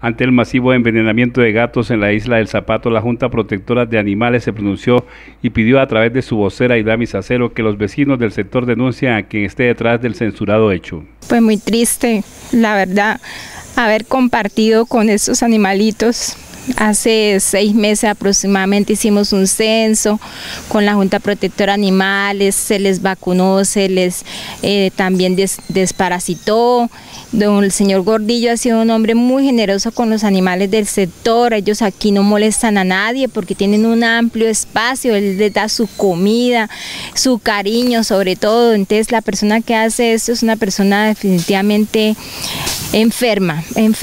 Ante el masivo envenenamiento de gatos en la isla del Zapato, la Junta Protectora de Animales se pronunció y pidió a través de su vocera Idamis Acero que los vecinos del sector denuncien a quien esté detrás del censurado hecho. Pues muy triste, la verdad, haber compartido con estos animalitos. Hace 6 meses aproximadamente hicimos un censo con la Junta Protectora de Animales, se les vacunó, se les también desparasitó. El señor Gordillo ha sido un hombre muy generoso con los animales del sector. Ellos aquí no molestan a nadie porque tienen un amplio espacio, él les da su comida, su cariño sobre todo. Entonces la persona que hace esto es una persona definitivamente enferma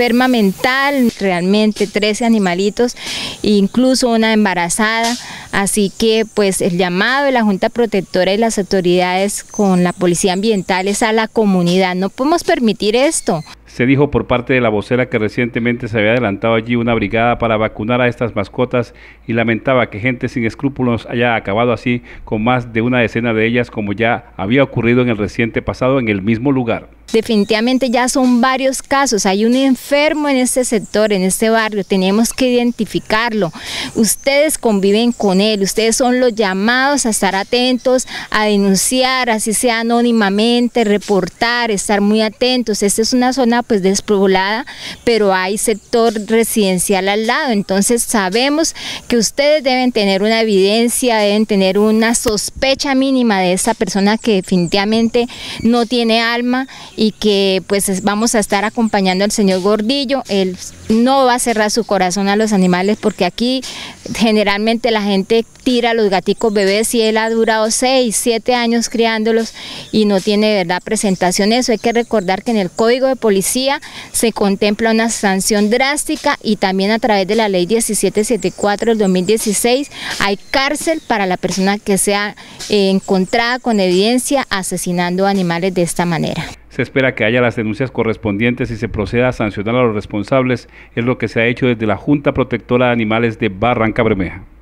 mental, realmente 13 animalitos, incluso una embarazada. Así que pues el llamado de la Junta Protectora y las autoridades con la Policía Ambiental es a la comunidad. No podemos permitir esto. Se dijo por parte de la vocera que recientemente se había adelantado allí una brigada para vacunar a estas mascotas y lamentaba que gente sin escrúpulos haya acabado así con más de una decena de ellas, como ya había ocurrido en el reciente pasado en el mismo lugar. Definitivamente ya son varios casos, hay un enfermo en este sector, en este barrio, tenemos que identificarlo. Ustedes conviven con él, ustedes son los llamados a estar atentos, a denunciar, así sea anónimamente, reportar, estar muy atentos. Esta es una zona pues despoblada, pero hay sector residencial al lado, entonces sabemos que ustedes deben tener una evidencia, deben tener una sospecha mínima de esta persona que definitivamente no tiene alma y que pues vamos a estar acompañando al señor Gordillo. Él no va a cerrar su corazón a los animales porque aquí generalmente la gente tira a los gaticos bebés y él ha durado 6, 7 años criándolos y no tiene de verdad presentación eso. Hay que recordar que en el Código de Policía se contempla una sanción drástica y también a través de la ley 1774 del 2016 hay cárcel para la persona que sea encontrada con evidencia asesinando animales de esta manera. Se espera que haya las denuncias correspondientes y se proceda a sancionar a los responsables, es lo que se ha hecho desde la Junta Protectora de Animales de Barrancabermeja.